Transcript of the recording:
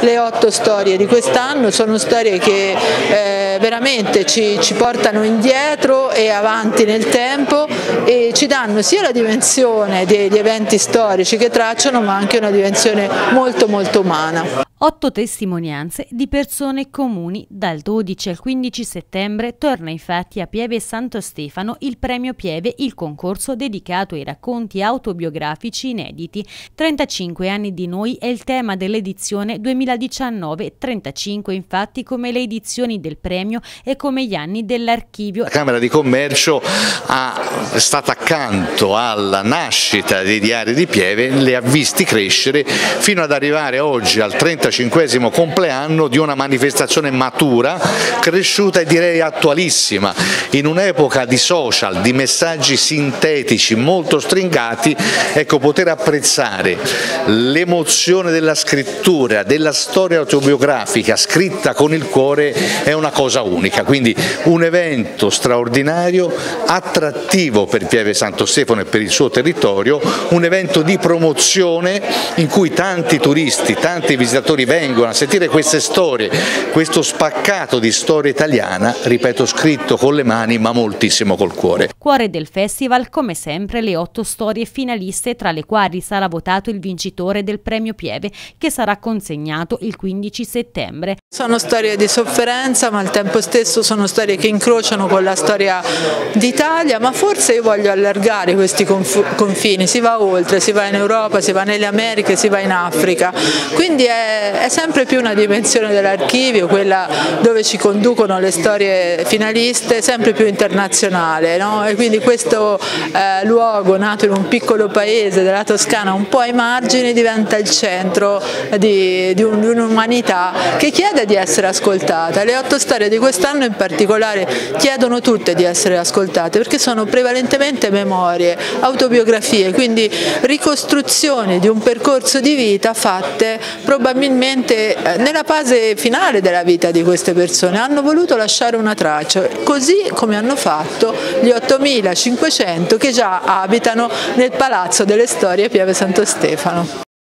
le 8 storie di quest'anno, sono storie che veramente ci portano indietro e avanti nel tempo e ci danno sia la dimensione degli eventi storici che tracciano, ma anche una dimensione molto umana. 8 testimonianze di persone comuni. Dal 12 al 15 settembre torna infatti a Pieve Santo Stefano il Premio Pieve, il concorso dedicato ai racconti autobiografici inediti. 35 anni di noi è il tema dell'edizione 2019, 35 infatti come le edizioni del premio e come gli anni dell'archivio. La Camera di Commercio è stata accanto alla nascita dei diari di Pieve, le ha visti crescere fino ad arrivare oggi al 35esimo compleanno di una manifestazione matura, cresciuta e direi attualissima. In un'epoca di social, di messaggi sintetici molto stringati, ecco, poter apprezzare l'emozione della scrittura, della storia autobiografica scritta con il cuore è una cosa unica, quindi un evento straordinario, attrattivo per Pieve Santo Stefano e per il suo territorio, un evento di promozione in cui tanti turisti, tanti visitatori vengono a sentire queste storie, questo spaccato di storia italiana, ripeto, scritto con le mani ma moltissimo col cuore. Cuore del festival, come sempre, le 8 storie finaliste, tra le quali sarà votato il vincitore del Premio Pieve, che sarà consegnato il 15 settembre. Sono storie di sofferenza, ma al tempo stesso sono storie che incrociano con la storia d'Italia, ma forse io voglio allargare questi confini, si va oltre, si va in Europa, si va nelle Americhe, si va in Africa, quindi è sempre più una dimensione dell'archivio, quella dove ci conducono le storie finaliste, sempre più internazionale, no? E quindi questo luogo nato in un piccolo paese della Toscana un po' ai margini diventa il centro di un'umanità che chiede di essere ascoltata. Le 8 storie di quest'anno in particolare chiedono tutte di essere ascoltate perché sono prevalentemente memorie, autobiografie, quindi ricostruzioni di un percorso di vita fatte probabilmente nella fase finale della vita di queste persone. Hanno voluto lasciare una traccia, così come hanno fatto gli 8.500 che già abitano nel Palazzo delle Storie Pieve Santo Stefano.